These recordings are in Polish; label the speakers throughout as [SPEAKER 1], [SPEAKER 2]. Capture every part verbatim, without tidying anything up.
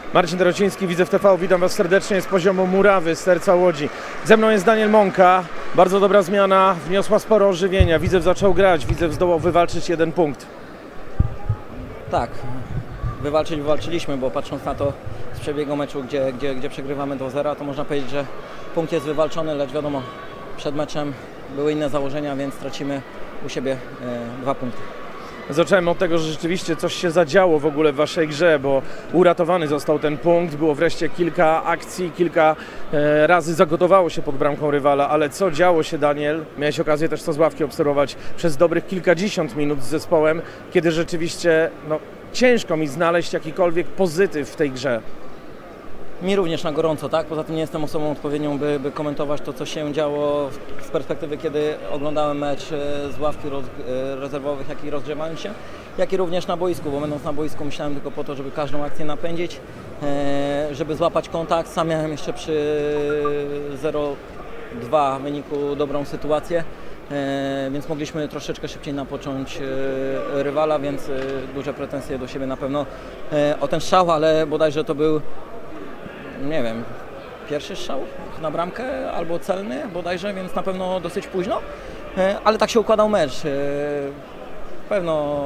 [SPEAKER 1] Marcin Dorociński, Widzew T V, witam Was serdecznie z poziomu murawy, z serca Łodzi. Ze mną jest Daniel Mąka, bardzo dobra zmiana, wniosła sporo ożywienia, Widzew zaczął grać, Widzew zdołał wywalczyć jeden punkt.
[SPEAKER 2] Tak, wywalczyć wywalczyliśmy, bo patrząc na to z przebiegu meczu, gdzie, gdzie, gdzie przegrywamy do zera, to można powiedzieć, że punkt jest wywalczony, lecz wiadomo, przed meczem były inne założenia, więc tracimy u siebie e, dwa punkty.
[SPEAKER 1] Zacząłem od tego, że rzeczywiście coś się zadziało w ogóle w Waszej grze, bo uratowany został ten punkt, było wreszcie kilka akcji, kilka e, razy zagotowało się pod bramką rywala, ale co działo się, Daniel? Miałeś okazję też to z ławki obserwować przez dobrych kilkadziesiąt minut z zespołem, kiedy rzeczywiście no, ciężko mi znaleźć jakikolwiek pozytyw w tej grze.
[SPEAKER 2] Mi również na gorąco, tak? Poza tym nie jestem osobą odpowiednią, by, by komentować to, co się działo z perspektywy, kiedy oglądałem mecz z ławki roz, rezerwowych, jak i rozgrzewając się, jak i również na boisku, bo będąc na boisku myślałem tylko po to, żeby każdą akcję napędzić, żeby złapać kontakt. Sam miałem jeszcze przy zero dwa wyniku dobrą sytuację, więc mogliśmy troszeczkę szybciej napocząć rywala, więc duże pretensje do siebie na pewno o ten strzał, ale bodajże to był, nie wiem, pierwszy strzał na bramkę albo celny bodajże, więc na pewno dosyć późno, ale tak się układał mecz. Pewno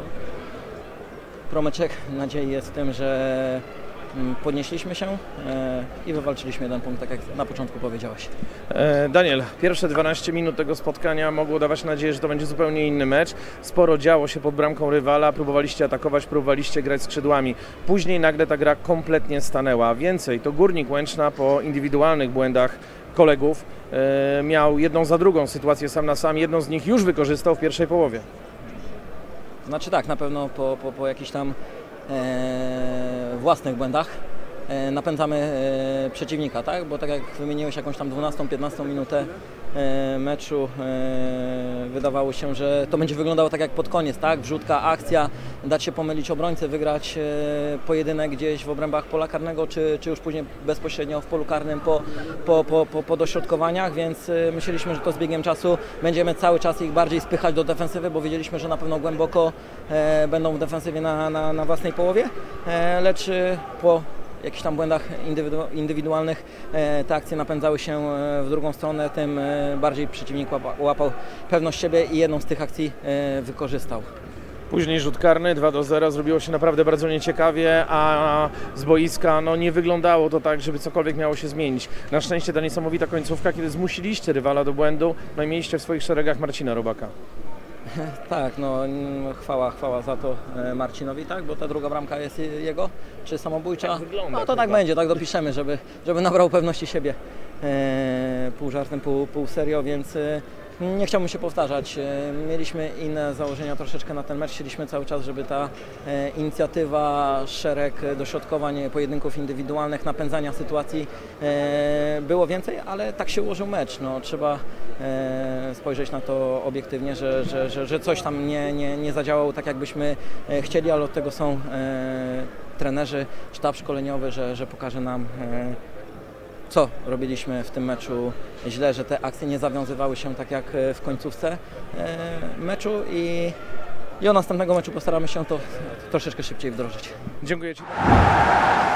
[SPEAKER 2] promyczek nadziei jest w tym, że podnieśliśmy się i wywalczyliśmy jeden punkt, tak jak na początku powiedziałeś.
[SPEAKER 1] Daniel, pierwsze dwanaście minut tego spotkania mogło dawać nadzieję, że to będzie zupełnie inny mecz. Sporo działo się pod bramką rywala, próbowaliście atakować, próbowaliście grać skrzydłami. Później nagle ta gra kompletnie stanęła. Więcej, to Górnik Łęczna po indywidualnych błędach kolegów miał jedną za drugą sytuację sam na sam. Jedną z nich już wykorzystał w pierwszej połowie.
[SPEAKER 2] Znaczy tak, na pewno po, po, po jakichś tam e, własnych błędach e, napędzamy e, przeciwnika, tak? Bo tak jak wymieniłeś jakąś tam dwunastą piętnastą minutę e, meczu, e, wydawało się, że to będzie wyglądało tak jak pod koniec, tak? Wrzutka, akcja, dać się pomylić obrońcy, wygrać e, pojedynek gdzieś w obrębach pola karnego, czy, czy już później bezpośrednio w polu karnym po, po, po, po, po dośrodkowaniach, więc e, myśleliśmy, że to z biegiem czasu będziemy cały czas ich bardziej spychać do defensywy, bo wiedzieliśmy, że na pewno głęboko e, będą w defensywie na, na, na własnej połowie, e, lecz e, po jakichś tam błędach indywidu indywidualnych e, te akcje napędzały się e, w drugą stronę, tym e, bardziej przeciwnik łapał, łapał pewność siebie i jedną z tych akcji e, wykorzystał.
[SPEAKER 1] Później rzut karny, dwa do zera, zrobiło się naprawdę bardzo nieciekawie, a z boiska no, nie wyglądało to tak, żeby cokolwiek miało się zmienić. Na szczęście ta niesamowita końcówka, kiedy zmusiliście rywala do błędu, no i mieliście w swoich szeregach Marcina Robaka.
[SPEAKER 2] Tak, no chwała, chwała za to Marcinowi, tak, bo ta druga bramka jest jego, czy samobójcza,
[SPEAKER 1] tak wygląda,
[SPEAKER 2] no to tak chyba będzie, tak dopiszemy, żeby, żeby nabrał pewności siebie, e, pół żartem, pół, pół serio, więc e, nie chciałbym się powtarzać. E, mieliśmy inne założenia troszeczkę na ten mecz, chcieliśmy cały czas, żeby ta e, inicjatywa, szereg dośrodkowań, pojedynków indywidualnych, napędzania sytuacji e, było więcej, ale tak się ułożył mecz, no trzeba e, spojrzeć na to obiektywnie, że, że, że, że coś tam nie, nie, nie zadziałało tak, jakbyśmy chcieli, ale od tego są e, trenerzy, sztab szkoleniowy, że, że pokaże nam, e, co robiliśmy w tym meczu źle, że te akcje nie zawiązywały się tak jak w końcówce e, meczu i, i od następnego meczu postaramy się to troszeczkę szybciej wdrożyć.
[SPEAKER 1] Dziękuję Ci.